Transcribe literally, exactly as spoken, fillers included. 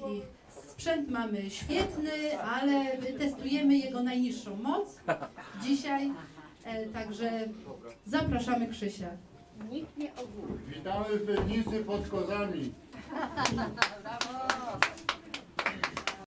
wszystkich. Sprzęt mamy świetny, ale testujemy jego najniższą moc dzisiaj, e, także zapraszamy Krzysia. Nikt nie ogólny. Witamy w piwnicy pod Kozami.